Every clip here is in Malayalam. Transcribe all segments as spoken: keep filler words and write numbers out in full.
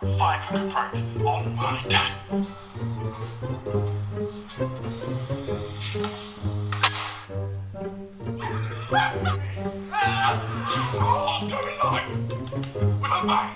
Firecracker prank on my dad. What's going on? With a bang.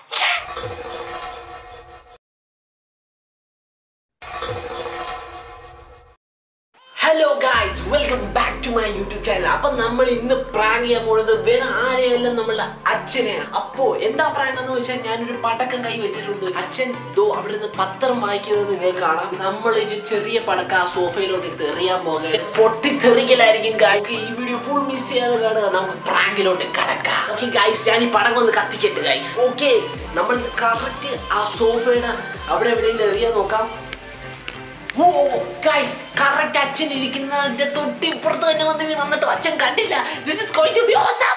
Hello guys, welcome back to my YouTube channel. Appo nammal innu prank cheyan ponunnathu vera aareyalla nammude achchane. Appo endha prank ennu vecha njan oru padakam kai vechittundu. Achchan do avide ninnu pathram vaayikkunnu ningalku kaanam. Nammal oru cheriya padakka sofayilotte eduthu eriyan pogayanu. Potti therikalaayirikkum guys. Ee video full miss cheyade kaanaa namukku prankilotte kadakka. Okay guys, njan ee padakam onnu kathikette guys. Okay, nammal correct aa sofayude avide evideyil eriyan nokkam. Oh guys, correct action ഇരിക്കുന്ന the തൊട്ടി പുറത്ത് തന്നെ വന്ന് വീണ് എന്നിട്ട് അച്ഛൻ കണ്ടില്ല. This is going to be awesome.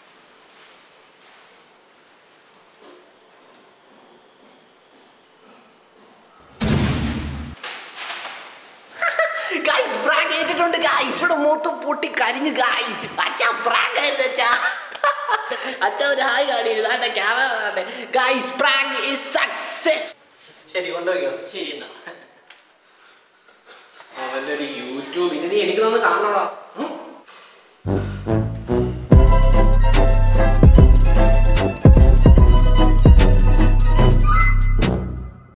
Guys, prank ചെയ്തിട്ടുണ്ട് guys. ഇവിടെ മൊത്തം പൊട്ടി കരിഞ്ഞു guys. അച്ഛാ prank ആയിരുന്നു അച്ഛാ. അച്ഛാ ഒരു ഹായ് കാണിയിരുന്നു. അതാ camera. Guys, prank is success. ശരി കൊണ്ടുപോയോ? ശരി എന്നാ. അവന്റെ ഒരു യൂട്യൂബ് ഇനി എനിക്ക് തന്നെ കാണണോടാ.